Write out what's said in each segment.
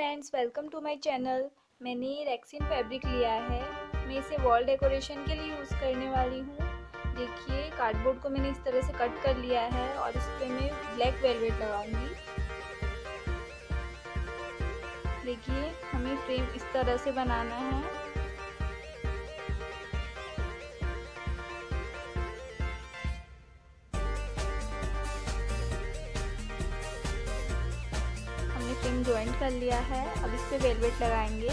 Friends, welcome to my channel. मैंने ये Rexin fabric लिया है। मैं इसे वॉल डेकोरेशन के लिए यूज़ करने वाली हूँ। देखिए, कार्डबोर्ड को मैंने इस तरह से कट कर लिया है और इस पर मैं ब्लैक वेलवेट लगाऊंगी। देखिए, हमें फ्रेम इस तरह से बनाना है। हमने फ्रेम जॉइंट कर लिया है। अब इस पे वेलवेट लगाएंगे।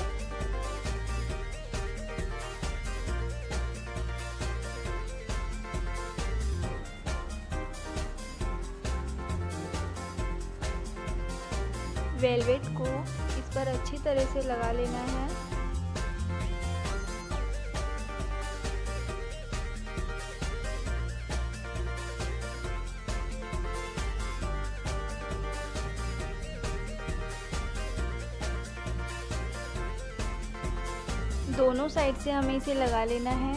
वेलवेट को इस पर अच्छी तरह से लगा लेना है। दोनों साइड से हमें इसे लगा लेना है।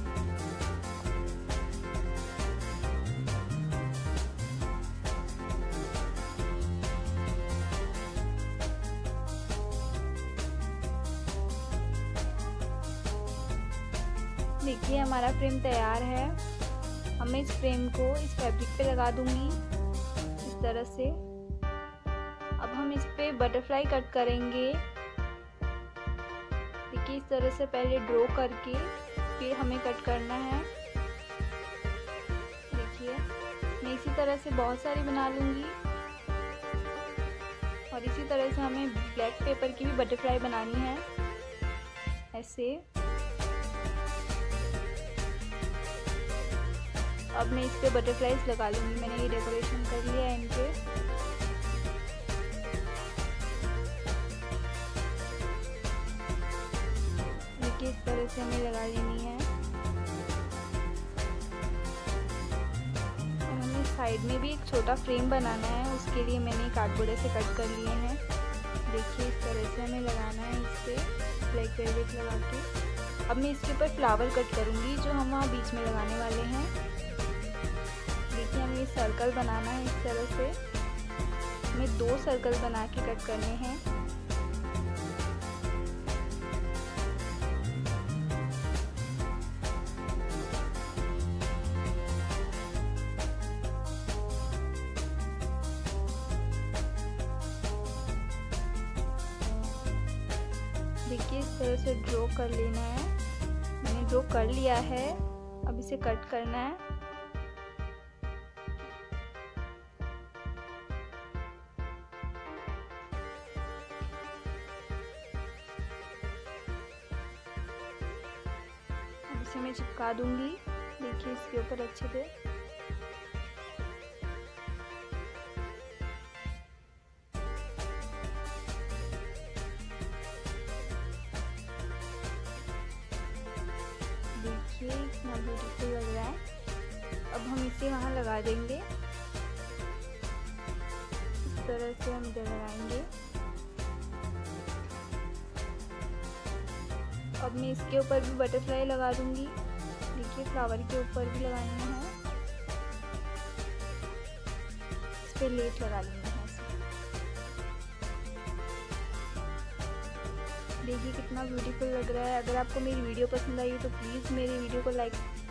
देखिए, हमारा फ्रेम तैयार है। अब मैं इस फ्रेम को इस फैब्रिक पे लगा दूंगी इस तरह से। अब हम इस पे बटरफ्लाई कट करेंगे। देखिए, इस तरह से पहले ड्रॉ करके फिर हमें कट करना है। देखिए, मैं इसी तरह से बहुत सारी बना लूँगी और इसी तरह से हमें ब्लैक पेपर की भी बटरफ्लाई बनानी है ऐसे। अब मैं इस पे बटरफ्लाईज लगा लूँगी। मैंने ये डेकोरेशन कर लिया है इन पे। देखिए, इस तरह से हमें लगा लेनी है। और हमें साइड में भी एक छोटा फ्रेम बनाना है। उसके लिए मैंने कार्डबोर्ड से कट कर लिए हैं। देखिए, इस तरह से हमें लगाना है इस पे ब्लैक वेलवेट लगा के। अब मैं इसके ऊपर फ्लावर कट करूँगी जो हम वहाँ बीच में लगाने वाले हैं। देखिए, हमें सर्कल बनाना है इस तरह से। हमें 2 सर्कल बना के कट करने हैं। देखिए, इस तरह से ड्रॉ कर लेना है। मैंने ड्रॉ कर लिया है। अब इसे कट करना है। अब इसे मैं चिपका दूंगी। देखिए, इसके ऊपर अच्छे से। देखिए, इतना ब्यूटीफुल लग रहा है। अब हम इसे वहाँ लगा देंगे। इस तरह से हम इधर लगाएंगे। अब मैं इसके ऊपर भी बटरफ्लाई लगा दूंगी। देखिए, फ्लावर के ऊपर भी लगानी है। इस पे लेस लगा लेनी है। देखिए, कितना ब्यूटीफुल लग रहा है। अगर आपको मेरी वीडियो पसंद आई तो प्लीज़ मेरी वीडियो को लाइक